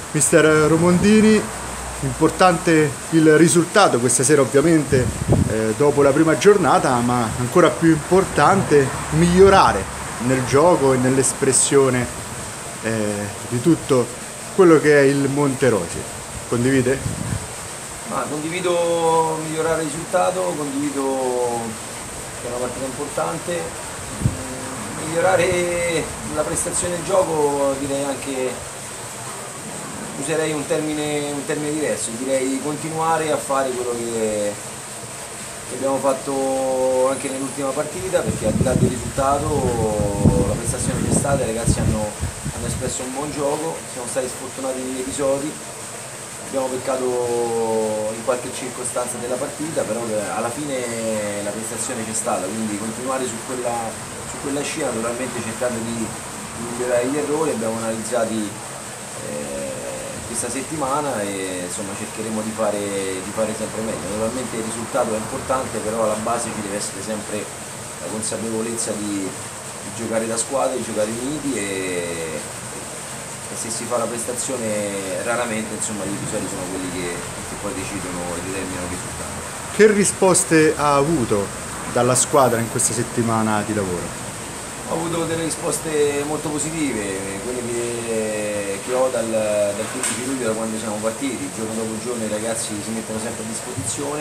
Mister Romondini, importante il risultato questa sera ovviamente dopo la prima giornata, ma ancora più importante migliorare nel gioco e nell'espressione di tutto quello che è il Monterosi. Condivide? Condivido migliorare il risultato, condivido che è una partita importante, migliorare la prestazione del gioco direi anche. Userei un termine diverso, direi continuare a fare quello che abbiamo fatto anche nell'ultima partita, perché al di là del risultato la prestazione c'è stata, i ragazzi hanno espresso un buon gioco, siamo stati sfortunati negli episodi, abbiamo peccato in qualche circostanza della partita, però alla fine la prestazione c'è stata, quindi continuare su quella scia, naturalmente cercando di migliorare gli errori, abbiamo analizzati questa settimana e insomma cercheremo di fare sempre meglio. Naturalmente il risultato è importante, però alla base ci deve essere sempre la consapevolezza di giocare da squadra, di giocare uniti e se si fa la prestazione raramente insomma gli episodi sono quelli che poi decidono e determinano il risultato. Che risposte ha avuto dalla squadra in questa settimana di lavoro? Ho avuto delle risposte molto positive, quelle che ho dal 15 luglio, da quando siamo partiti. Giorno dopo giorno i ragazzi si mettono sempre a disposizione,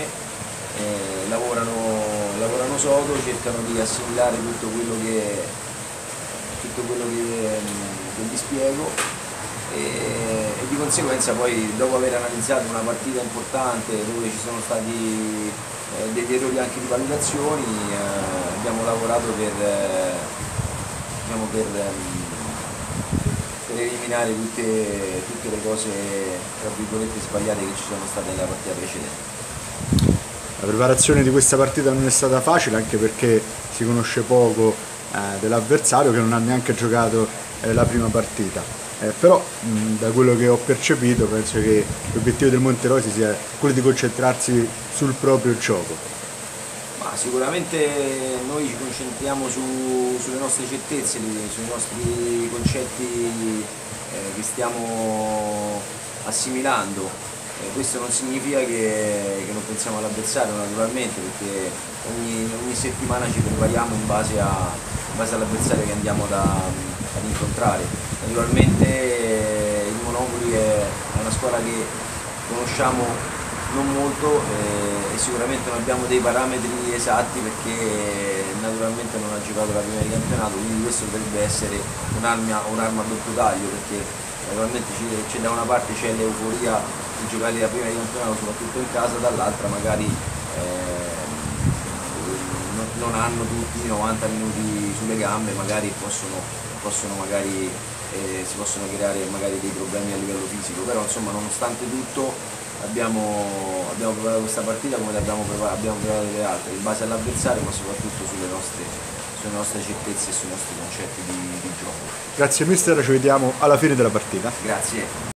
lavorano sodo, cercano di assimilare tutto quello che gli spiego e di conseguenza poi, dopo aver analizzato una partita importante dove ci sono stati degli errori anche di valutazioni, abbiamo lavorato per eliminare tutte le cose tra virgolette sbagliate che ci sono state nella partita precedente. La preparazione di questa partita non è stata facile, anche perché si conosce poco dell'avversario, che non ha neanche giocato la prima partita, però da quello che ho percepito penso che l'obiettivo del Monterosi sia quello di concentrarsi sul proprio gioco. Sicuramente noi ci concentriamo sulle nostre certezze, sui nostri concetti che stiamo assimilando. Questo non significa che non pensiamo all'avversario, naturalmente, perché ogni settimana ci prepariamo in base all'avversario che andiamo ad incontrare. Naturalmente il Monopoli è una squadra che conosciamo non molto e sicuramente non abbiamo dei parametri esatti, perché naturalmente non ha giocato la prima di campionato, quindi questo dovrebbe essere un'arma a doppio taglio, perché naturalmente da una parte c'è l'euforia di giocare la prima di campionato soprattutto in casa, dall'altra magari non hanno tutti i 90 minuti sulle gambe, magari si possono creare magari dei problemi a livello fisico, però insomma nonostante tutto abbiamo preparato questa partita come abbiamo preparato le altre, in base all'avversario, ma soprattutto sulle nostre certezze e sui nostri concetti di gioco. Grazie mister, ci vediamo alla fine della partita. Grazie.